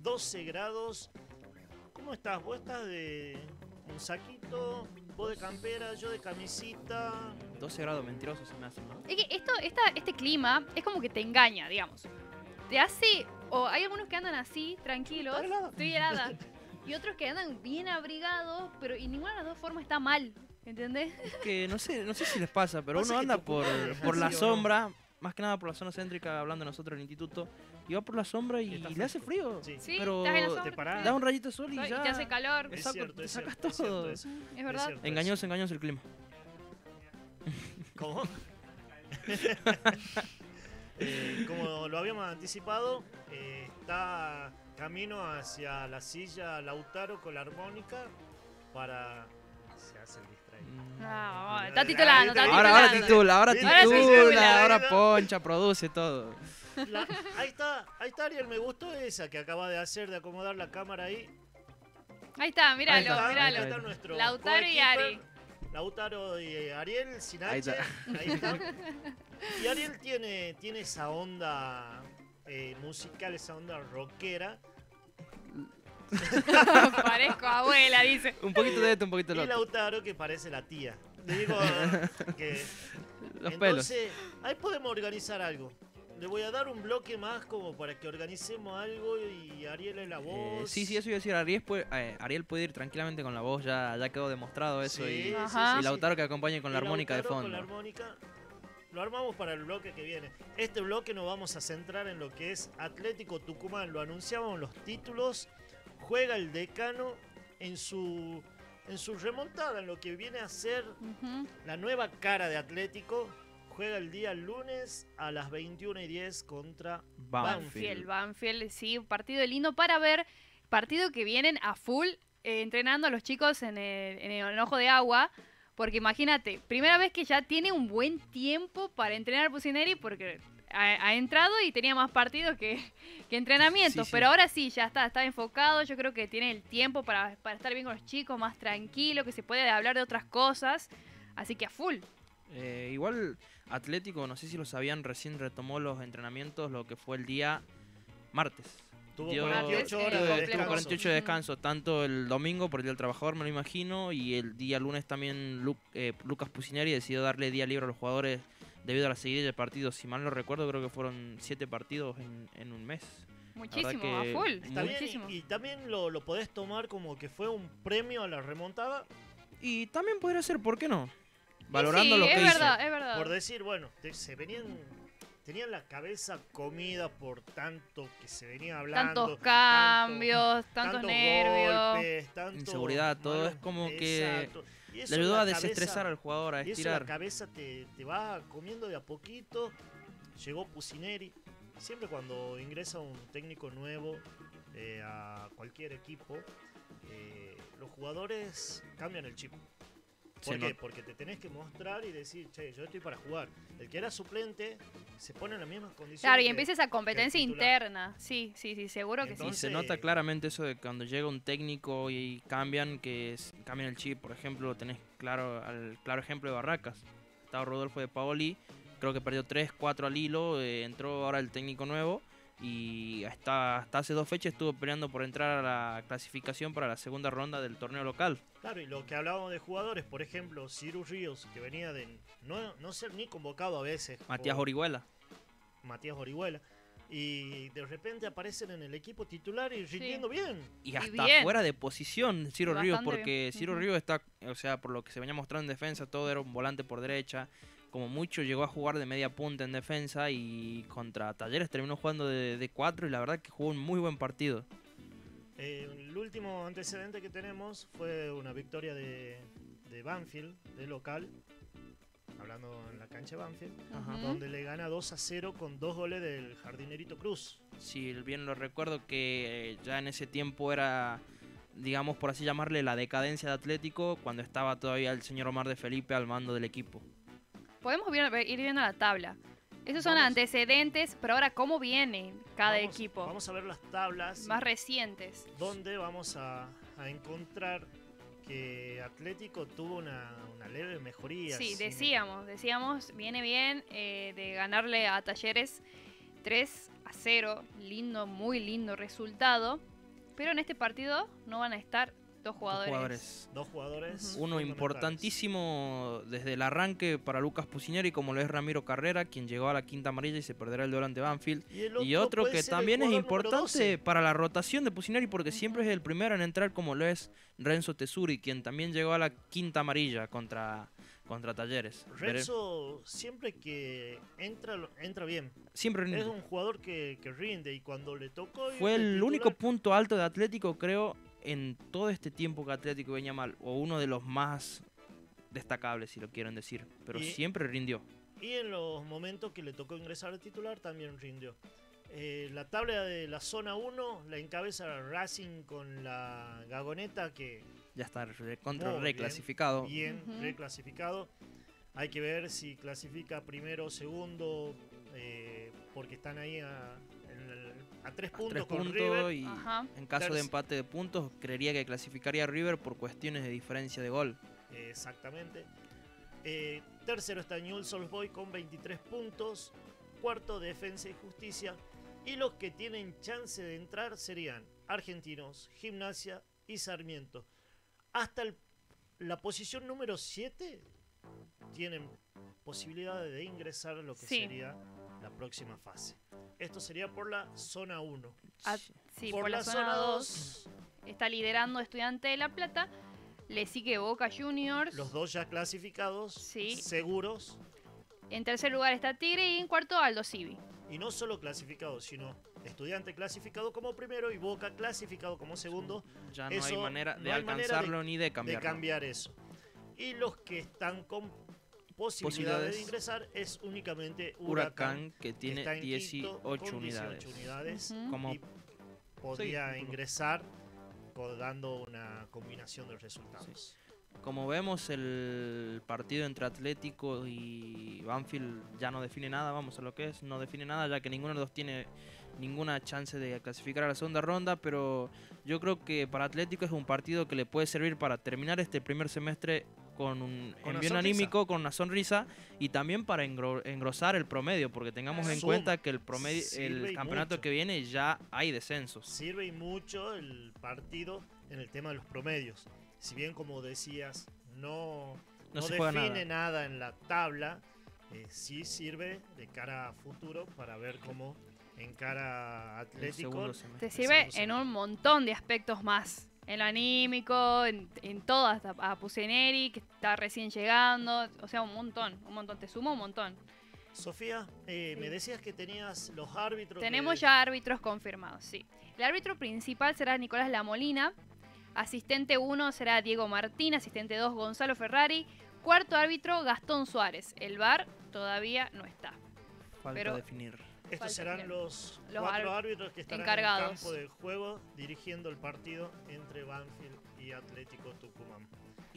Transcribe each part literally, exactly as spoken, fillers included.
doce grados. ¿Cómo estás? ¿Vos estás de un saquito? ¿Vos de campera? ¿Yo de camisita? doce grados mentirosos se me hacen, ¿no? Es que esto, esta, este clima es como que te engaña, digamos. Te hace... O hay algunos que andan así, tranquilos. ¿Está helada? Estoy helada. Y otros que andan bien abrigados, pero y ninguna de las dos formas está mal. ¿Entendés? Es que no sé, no sé si les pasa, pero Pasa uno que anda tu por, culpa es por la así, ¿o no? sombra, más que nada por la zona céntrica, hablando nosotros del instituto, y va por la sombra y, Y está le hace frío. Sí. Sí, Pero estás en la te sombra. parás. Da un rayito de sol y Y ya. te hace calor. Es Exacto, cierto, te es sacas cierto, es cierto todo. eso. Es verdad. cierto. Engañoso, engañoso el clima. ¿Cómo? Eh, como lo habíamos anticipado, eh, está camino hacia la silla Lautaro con la armónica para... Se hace el distraído. Ah, vamos, está Ah, titulando, está ahí- Ahora, ahora titulando. titula, ahora ¿Viste? Ahora sí titula, titula, ahora ¿verdad? poncha, produce todo. La- ahí está, ahí está Ariel, me gustó esa que acaba de hacer, de acomodar la cámara ahí. Ahí está, Ahí míralo, está, Ahí míralo. está nuestro Lautaro y coequiper, Ari. Lautaro y Ariel, sin Ahí H, está. ahí está. Y Ariel tiene, tiene esa onda eh, musical, esa onda rockera. Parezco abuela, dice. Un poquito de esto, un poquito Y de lo otro. Lautaro que parece la tía. Te digo que... Los pelos. Entonces, ahí podemos organizar algo. Le voy a dar un bloque más como para que organicemos algo y Ariel es la Eh, voz. sí, sí, eso iba a decir. Ariel puede, eh, Ariel puede ir tranquilamente con la voz, ya, ya quedó demostrado eso. Sí, y, sí, Ajá. y sí, sí. Lautaro que acompañe con la Y armónica de Lautaro fondo. Con la armónica lo armamos para el bloque que viene. Este bloque nos vamos a centrar en lo que es Atlético Tucumán. Lo anunciábamos en los títulos. Juega el Decano en su, en su remontada, en lo que viene a ser Ujú. la nueva cara de Atlético. Juega el día lunes a las veintiuna y diez contra Banfield, Banfield, sí, un partido lindo para ver. Partido que vienen a full eh, entrenando a los chicos en el, en el Ojo de Agua. Porque imagínate, primera vez que ya tiene un buen tiempo para entrenar Pusineri porque ha, ha entrado y tenía más partidos que, que entrenamientos. Sí, sí. Pero ahora sí, ya está, está enfocado. Yo creo que tiene el tiempo para, para estar bien con los chicos, más tranquilo, que se puede hablar de otras cosas. Así que a full. Eh, igual Atlético, no sé si lo sabían, recién retomó los entrenamientos lo que fue el día martes. Tuvo Dio- cuarenta y ocho eh, horas de tuvo descanso. cuarenta y ocho de descanso, tanto el domingo por el Día del Trabajador, me lo imagino, y el día lunes también Lu- eh, Lucas Pusineri decidió darle día libre a los jugadores debido a la seguidilla de partidos. Si mal no recuerdo, creo que fueron siete partidos en, en un mes. Muchísimo, que a full. Está bien, Muchísimo. y, y también lo, lo podés tomar como que fue un premio a la remontada. Y también podría ser, ¿por qué no? Valorando sí, lo que es hizo. verdad, es verdad. Por decir, bueno, te- se venían, tenían la cabeza comida por tanto que se venía hablando. Tantos cambios, tanto- tantos tantos nervios. golpes, tanto Inseguridad, todo malos- es como que Exacto. Y eso Le ayudó la a cabeza- desestresar al jugador, a Y eso la estirar. cabeza te, te va comiendo de a poquito. Llegó Pusineri. Siempre cuando ingresa un técnico nuevo eh, a cualquier equipo, eh, los jugadores cambian el chip. ¿Por Se qué? nota. Porque te tenés que mostrar y decir, che, yo estoy para jugar. El que era suplente se pone en las mismas condiciones. Claro, y que- empieza esa competencia titular. interna. Sí, sí, sí, seguro que Y Entonces- se nota claramente eso de cuando llega un técnico y cambian, que es- cambian el chip. Por ejemplo, tenés claro al claro ejemplo de Barracas. Estaba Rodolfo de Paoli, creo que perdió tres, cuatro al hilo, eh, entró ahora el técnico nuevo y hasta, hasta hace dos fechas estuvo peleando por entrar a la clasificación para la segunda ronda del torneo local. Claro, y lo que hablábamos de jugadores, por ejemplo, Cyrus Ríos, que venía de no, no ser ni convocado a veces. Matías por Orihuela. Matías Orihuela. Y de repente aparecen en el equipo titular y rindiendo bien. Y hasta bien. fuera de posición Ciro Y Ríos, bastante porque bien. Ciro Ujú. Ríos está, o sea, por lo que se venía mostrando en defensa, todo era un volante por derecha. Como mucho llegó a jugar de media punta en defensa y contra Talleres terminó jugando de, de cuatro y la verdad que jugó un muy buen partido. Eh, el último antecedente que tenemos fue una victoria de, de Banfield, de local, hablando en la cancha de Banfield, Ajá. Ujú. donde le gana dos a cero con dos goles del jardinerito Cruz. Si bien lo recuerdo que eh, ya en ese tiempo era, digamos por así llamarle, la decadencia de Atlético, cuando estaba todavía el señor Omar de Felipe al mando del equipo. Podemos ver- ir viendo la tabla. Esos son Vamos. antecedentes, pero ahora cómo viene cada Vamos- equipo. Vamos a ver las tablas Más recientes. donde vamos a, a encontrar que Atlético tuvo una, una leve mejoría. Sí, sin- decíamos, decíamos, viene bien eh, de ganarle a Talleres tres a cero. Lindo, muy lindo resultado. pero en este partido no van a estar dos jugadores. Dos jugadores. Dos jugadores. Ujú. Uno fundamentales. importantísimo desde el arranque para Lucas Pusineri, como lo es Ramiro Carrera, quien llegó a la quinta amarilla y se perderá el duelo ante Banfield. Y, el Y otro puede que ser el también es jugador número importante doce. para la rotación de Pusineri, porque siempre es el primero en entrar, como lo es Renzo Tesuri, quien también llegó a la quinta amarilla contra, contra Talleres. Veré- Renzo siempre que entra, lo- entra bien. Siempre Es rinde. un jugador que, que rinde y cuando le tocó... ir Fue de el titular, único punto alto de Atlético, creo, en todo este tiempo que Atlético venía mal, o uno de los más destacables, si lo quieren decir, pero Y- siempre rindió. Y en los momentos que le tocó ingresar de titular también rindió. Eh, la tabla de la zona uno la encabeza Racing con la Gagoneta, que Ya está re- contra Muy reclasificado. bien Ujú. reclasificado. Hay que ver si clasifica primero o segundo, eh, porque están ahí a, en el- a tres A puntos tres con puntos River. y Ajá. en caso de Terce- empate de puntos creería que clasificaría a River por cuestiones de diferencia de gol. Eh, exactamente. Eh, tercero está Newell's Old Boys con veintitrés puntos. Cuarto, Defensa y Justicia. Y los que tienen chance de entrar serían Argentinos, Gimnasia y Sarmiento. Hasta el- la posición número siete tienen posibilidades de ingresar a lo que Sí. sería la próxima fase. Esto sería por la zona uno. Ah, sí, por, la, zona dos está liderando Estudiante de La Plata. Le sigue Boca Juniors. los dos ya clasificados, Sí. seguros. En tercer lugar está Tigre y en cuarto Aldo Civi. Y no solo clasificado, sino Estudiante clasificado como primero y Boca clasificado como segundo, Ya no hay Eso, manera no de hay manera de- alcanzarlo ni de de cambiarlo. cambiar eso. Y los que están con posibilidades Posibilidades. de ingresar es únicamente Huracán, Huracán, que que tiene está en quinto dieciocho con unidades. dieciocho unidades Ujú. Como y podría Sí, ingresar co- dando una combinación de resultados. Como vemos, el partido entre Atlético y Banfield ya no define nada, vamos a lo que es, no define nada, ya que ninguno de los dos tiene ninguna chance de clasificar a la segunda ronda, pero yo creo que para Atlético es un partido que le puede servir para terminar este primer semestre con un Con una envío sonrisa. anímico, con una sonrisa, y también para engro- engrosar el promedio, porque tengamos en Suma, cuenta que el promedio, sirve el y campeonato mucho. que viene ya hay descensos. Sirve y mucho el partido en el tema de los promedios. Si bien, como decías, no, No no se juega define nada. en la tabla, eh, sí sirve de cara a futuro para ver cómo encara El Atlético. segundo semestre. Te sirve segundo en semestre. un montón de aspectos más. En lo anímico, en, en todas. A a Pusineri, que está recién llegando. O sea, un montón, un montón. Te suma un montón. Sofía, eh, Sí. me decías que tenías los árbitros. Tenemos que- ya árbitros confirmados, sí. El árbitro principal será Nicolás Lamolina. Asistente uno será Diego Martín. Asistente dos, Gonzalo Ferrari. Cuarto árbitro, Gastón Suárez. El V A R todavía no está. Falta pero- Estos definir. Falta serán bien. los, Los cuatro ar- árbitros que estarán encargados. en el campo de juego dirigiendo el partido entre Banfield y Atlético Tucumán.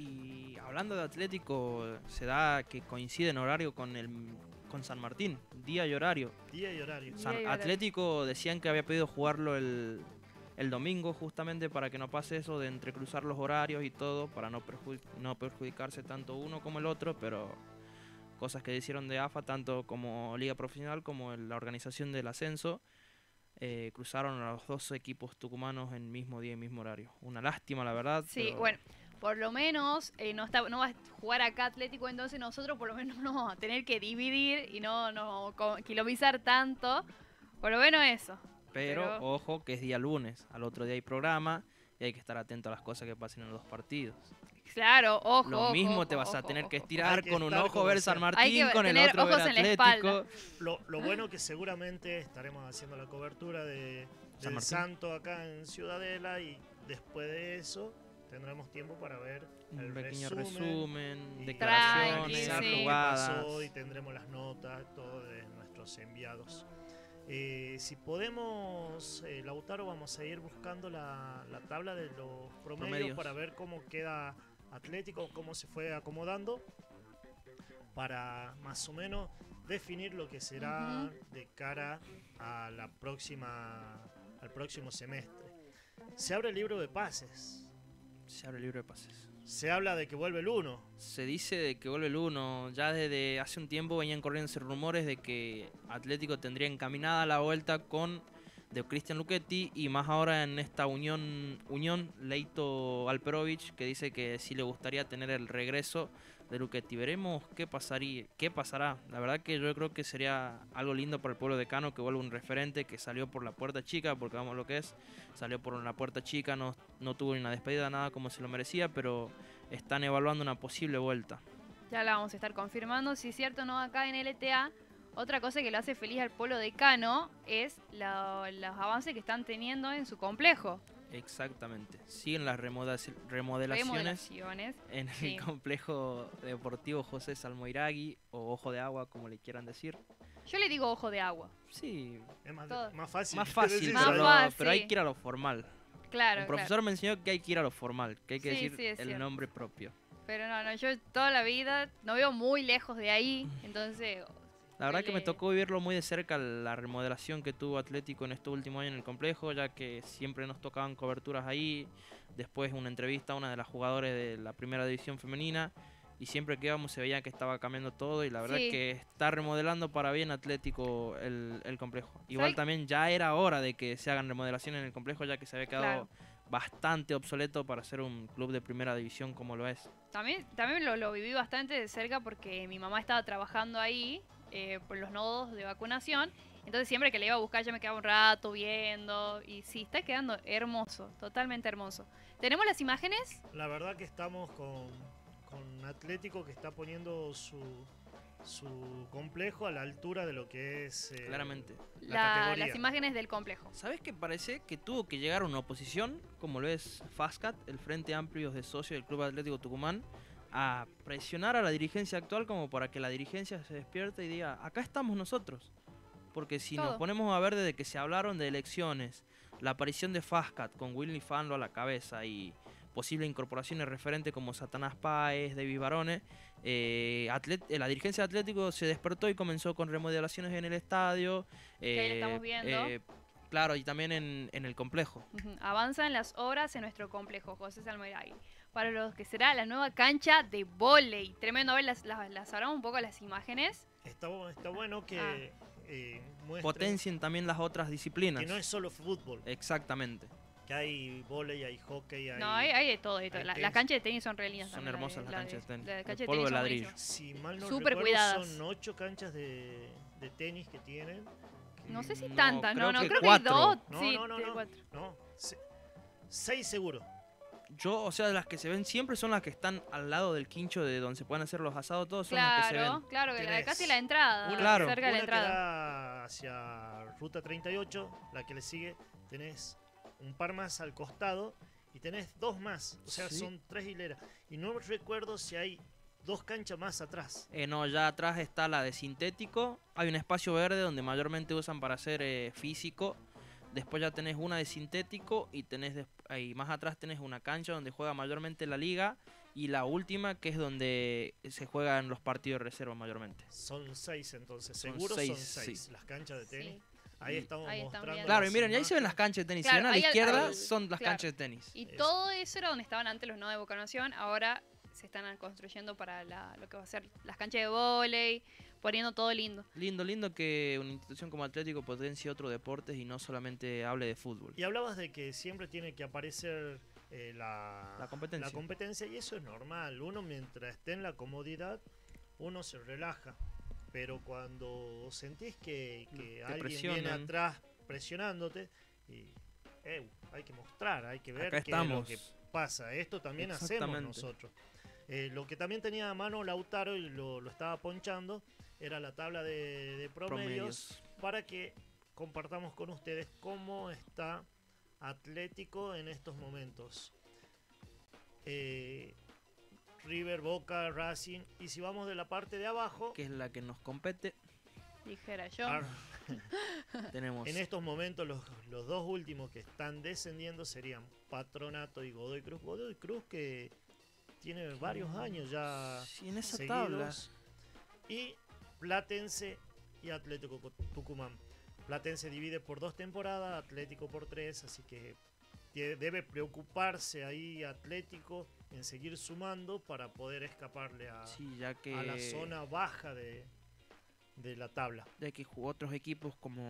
Y hablando de Atlético, se da que coincide en horario con el con San Martín, día y horario. Día y horario. Día San- y horario. Atlético decían que había pedido jugarlo el, el domingo justamente para que no pase eso de entrecruzar los horarios y todo, para no, perju- no perjudicarse tanto uno como el otro, pero cosas que hicieron de A F A, tanto como Liga Profesional como en la organización del ascenso, eh, cruzaron a los dos equipos tucumanos en mismo día y mismo horario. Una lástima, la verdad. Sí, pero bueno, por lo menos eh, no, está, no va a jugar acá Atlético, entonces nosotros por lo menos no vamos a tener que dividir y no, no co- kilomizar tanto. Por lo menos eso. Pero, Pero- ojo que es día lunes, al otro día hay programa y hay que estar atento a las cosas que pasen en los dos partidos. Claro, ojo. Lo ojo, mismo ojo, te vas a ojo, tener que ojo. estirar Hay que con un estar ojo como ver sea. San Hay Martín, que con el tener otro ver ojos en la Atlético. Lo, lo bueno que seguramente estaremos haciendo la cobertura de, San del Martín. Santo acá en Ciudadela y después de eso tendremos tiempo para ver el Un pequeño resumen, resumen, y declaraciones, analizar sí. lo que jugadas. pasó y tendremos las notas, todo de nuestros enviados. Eh, si podemos, eh, Lautaro, vamos a ir buscando la, la tabla de los promedios, Promedios. para ver cómo queda Atlético, cómo se fue acomodando, para más o menos definir lo que será Ujú. de cara a la próxima, al próximo semestre. Se abre el libro de pases. Se abre el libro de pases. Se habla de que vuelve el uno. Se dice de que vuelve el uno. Ya desde hace un tiempo venían corriendo rumores de que Atlético tendría encaminada la vuelta con de Cristian Luchetti, y más ahora en esta unión, unión Leito Alperovich, que dice que sí le gustaría tener el regreso de Luchetti. Veremos qué pasaría, qué pasará. La verdad que yo creo que sería algo lindo para el pueblo decano que vuelva un referente que salió por la puerta chica, porque vamos lo que es, salió por la puerta chica, no, no tuvo ni una despedida, nada como se lo merecía, pero están evaluando una posible vuelta. Ya la vamos a estar confirmando, si es cierto o no, acá en L T A. Otra cosa que lo hace feliz al pueblo decano es la- los avances que están teniendo en su complejo. Exactamente. Siguen las remoda- remodelaciones Remodelaciones. en el Sí. complejo deportivo José Salmoiragui, o Ojo de Agua, como le quieran decir. Yo le digo ojo de agua. Sí, Es más, Todo. más fácil. más fácil, decir Más pero, eso. lo- fácil. pero hay que ir a lo formal. Claro, Un profesor me enseñó que hay que ir a lo formal, que hay que Sí, decir sí, es el cierto. nombre propio. claro. Pero no, no, yo toda la vida no vivo muy lejos de ahí, entonces... La verdad que me le- tocó vivirlo muy de cerca la remodelación que tuvo Atlético en estos últimos años en el complejo, ya que siempre nos tocaban coberturas ahí. Después una entrevista a una de las jugadoras de la primera división femenina, y siempre que íbamos se veía que estaba cambiando todo, y la verdad Sí. que está remodelando para bien Atlético el, el complejo. Igual ¿Sabe? también ya era hora de que se hagan remodelaciones en el complejo, ya que se había quedado Claro. bastante obsoleto para ser un club de primera división como lo es. También, también lo, lo viví bastante de cerca porque mi mamá estaba trabajando ahí eh, por los nodos de vacunación. Entonces siempre que le iba a buscar yo me quedaba un rato viendo. Y sí, está quedando hermoso, totalmente hermoso. ¿Tenemos las imágenes? La verdad que estamos con, con Atlético, que está poniendo su, su complejo a la altura de lo que es eh, Claramente. la La- categoría. las imágenes del complejo. ¿Sabes qué parece? Que tuvo que llegar una oposición, como lo es FASCAT, el Frente Amplio de Socios del Club Atlético Tucumán, a presionar a la dirigencia actual como para que la dirigencia se despierte y diga, acá estamos nosotros. Porque si nos Todo. ponemos a ver desde que se hablaron de elecciones, la aparición de FASCAT con Willy Fanlo a la cabeza y posibles incorporaciones referentes como Satanás Páez, David Barone, eh, atlet- eh, la dirigencia de Atlético se despertó y comenzó con remodelaciones en el estadio. Que ahí la estamos eh, viendo. eh, claro, y también en, en el complejo. Ujú. Avanzan las obras en nuestro complejo, José Salmeragui. Para lo que será la nueva cancha de vóley. Tremendo. A ver, las, las, las hablamos un poco las imágenes. Está, bu- está bueno que Ah. eh, muestren Potencien también las otras disciplinas. que no es solo fútbol, Exactamente. que hay vóley, hay hockey, hay... No, hay, hay de todo. De todo. hay La- tenis. las canchas de tenis son re lindas Son también, la hermosas de- las la canchas de tenis. La De cancha de polvo tenis de son ladrillo. buenísimas. Si mal no Súper recuerdo, cuidadas. son ocho canchas de, de tenis que tienen. que- No sé si No, tantas, no, creo no, que creo cuatro. que hay dos. No, sí, no, no, de no. cuatro. No, se- seis seguro. Yo, o sea, las que se ven siempre son las que están al lado del quincho de donde se pueden hacer los asados, todos son las que se ven. Claro, claro, que la, Tenés casi la entrada, Una, Claro. cerca de la una que entrada. da hacia Ruta treinta y ocho, la que le sigue, tenés un par más al costado y tenés dos más. O sea, Sí. son tres hileras. Y no recuerdo si hay dos canchas más atrás. Eh, no, ya atrás está la de sintético. Hay un espacio verde donde mayormente usan para hacer eh, físico. Después ya tenés una de sintético y tenés des- ahí más atrás tenés una cancha donde juega mayormente la liga, y la última que es donde se juegan los partidos de reserva mayormente. Son seis entonces, Son seguro seis, son seis sí. las canchas de tenis. Sí. Ahí Y- estamos Ahí están mostrando. viendo. Claro, y las miren, y ahí se ven las imágenes. canchas de tenis. Claro, si ven a la ahí al- izquierda al- son las claro. canchas de tenis. Y Eso. todo eso era donde estaban antes los nodos de vacunación, ahora se están construyendo para la- lo que va a ser las canchas de vóley, poniendo todo lindo. Lindo, lindo que una institución como Atlético potencie otros deportes y no solamente hable de fútbol. Y hablabas de que siempre tiene que aparecer eh, la, La competencia. la competencia, y eso es normal. Uno mientras esté en la comodidad, uno se relaja. Pero cuando sentís que, que alguien viene presionan. atrás presionándote, y, eh, hay que mostrar, hay que ver Acá qué es lo estamos. que pasa. Esto también hacemos Exactamente. nosotros. Eh, lo que también tenía a mano Lautaro y lo, lo estaba ponchando era la tabla de, de promedios, Promedios. para que compartamos con ustedes cómo está Atlético en estos momentos. Eh, River, Boca, Racing, y si vamos de la parte de abajo, Que es la que nos compete. Dijera yo. Ar- Tenemos en estos momentos los, los dos últimos que están descendiendo serían Patronato y Godoy Cruz. Godoy Cruz que tiene varios años ya sí, en esa tabla. seguidos. Y Platense y Atlético Co- Tucumán. Platense divide por dos temporadas, Atlético por tres, así que tie- debe preocuparse ahí Atlético en seguir sumando para poder escaparle a, Sí, ya que, a la zona baja de, de la tabla. ya que jugó otros equipos como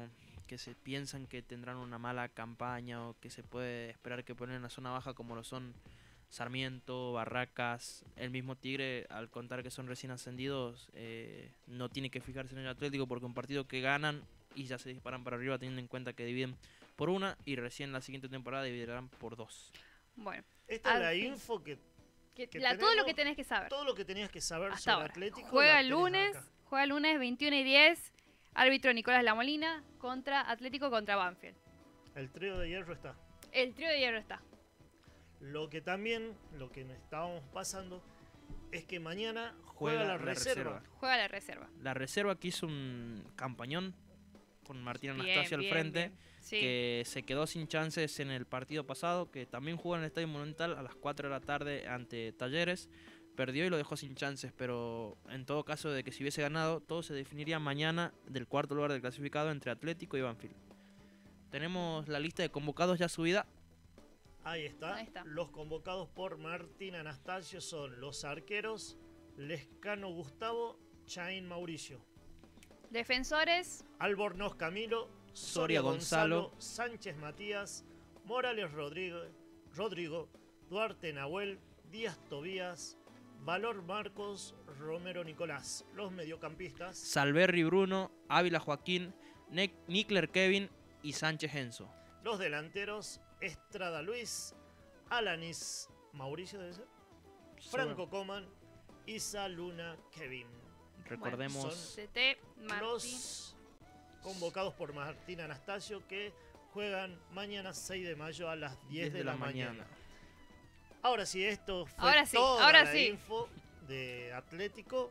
que se piensan que tendrán una mala campaña o que se puede esperar que ponen en la zona baja, como lo son Sarmiento, Barracas, el mismo Tigre, al contar que son recién ascendidos, eh, no tiene que fijarse en el Atlético, porque un partido que ganan y ya se disparan para arriba, teniendo en cuenta que dividen por una y recién la siguiente temporada dividirán por dos. Bueno, Esta es al la fin. info que, que- que la- todo lo tenemos, que tenés que saber. todo lo que tenías que saber Hasta sobre ahora. Atlético. Juega la el tenés lunes, acá. juega el lunes veintiuno y diez. Árbitro Nicolás Lamolina contra Atlético contra Banfield. El trío de hierro está. El trío de hierro está. Lo que también, lo que nos estábamos pasando, es que mañana juega, Juega la, la reserva. reserva. Juega la reserva. La reserva que hizo un campañón con Martín Bien, Anastasio al bien, frente, bien. Sí. que se quedó sin chances en el partido pasado, que también jugó en el Estadio Monumental a las cuatro de la tarde ante Talleres. Perdió y lo dejó sin chances, pero en todo caso de que si hubiese ganado, todo se definiría mañana del cuarto lugar del clasificado entre Atlético y Banfield. Tenemos la lista de convocados ya subida. Ahí está. Ahí está. Los convocados por Martín Anastasio son los arqueros Lescano Gustavo, Chain Mauricio, Defensores, Albornoz Camilo, Soria Soria Gonzalo, Gonzalo, Sánchez Matías, Morales Rodrigo, Rodrigo, Duarte Nahuel, Díaz Tobías, Valor Marcos, Romero Nicolás. Los mediocampistas, Salverri Bruno, Ávila Joaquín, Ne- Nikler Kevin y Sánchez Enzo. los delanteros Estrada Luis, Alanis Mauricio debe ser, Franco Coman, Isa Luna Kevin. Recordemos, son- T T, Martín. Los convocados por Martín Anastasio, que juegan mañana seis de mayo a las diez de, la, mañana. Ahora sí, esto fue Ahora sí, toda ahora la sí. info de Atlético.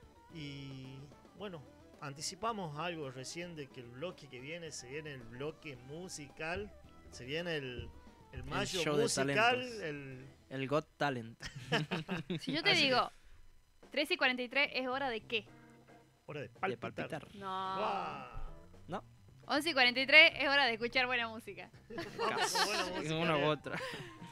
Y bueno, anticipamos algo recién de que el bloque que viene, se viene el bloque musical, se viene el, el mayo show de musical, talentos. el, el Got Talent. Si yo te Así digo tres y cuarenta y tres, ¿es hora de qué? hora de De palpitar. palpitar. No. ¡Guau! ¿No? once y cuarenta y tres es hora de escuchar buena música. Vamos con buena música, Una u bien. otra.